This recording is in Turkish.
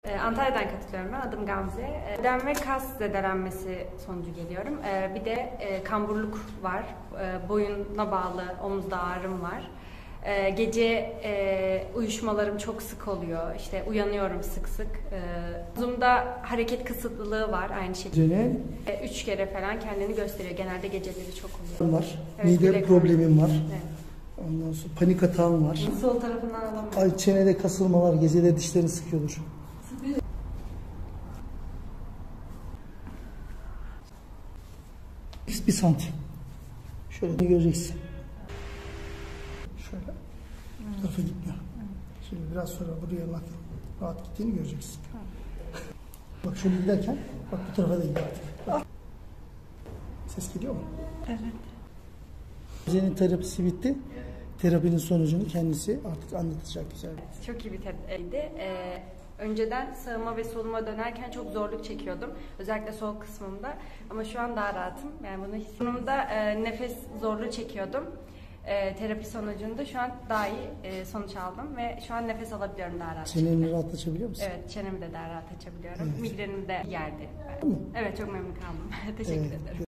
Antalya'dan katılıyorum ben. Adım Gamze. Beden ve kas zedelenmesi sonucu geliyorum. Bir de kamburluk var. Boyuna bağlı omuzda ağrım var. Gece uyuşmalarım çok sık oluyor. İşte uyanıyorum sık sık. Omzumda hareket kısıtlılığı var aynı şekilde. 3 kere falan kendini gösteriyor. Genelde geceleri çok oluyor. Var. Evet, mide problemim var. Evet. Ondan sonra panik atağım var. Sol tarafından alamıyorum. Ay, çenede kasılmalar, geceleri dişlerini sıkıyordur. Bir santim. Şöyle de göreceksin. Şöyle. Bu tarafa gitmiyor. Şimdi biraz sonra buraya rahat gittiğini göreceksin. Bak şöyle giderken, bak bu tarafa da gidiyor artık. Bak. Ses geliyor mu? Evet. Gamze'nin terapisi bitti. Terapinin sonucunu kendisi artık anlatacak güzel. Çok iyi bir terapiydi. Önceden sağıma ve soluma dönerken çok zorluk çekiyordum. Özellikle sol kısmımda. Ama şu an daha rahatım. Yani bunu hissiyatımda nefes zorluğu çekiyordum. Terapi sonucunda şu an daha iyi sonuç aldım ve şu an nefes alabiliyorum daha rahat. Çeneni rahat açabiliyor musun? Evet, çenemi de daha rahat açabiliyorum. Evet. Migrenim de yerdi. Evet, çok memnun kaldım. Teşekkür ederim.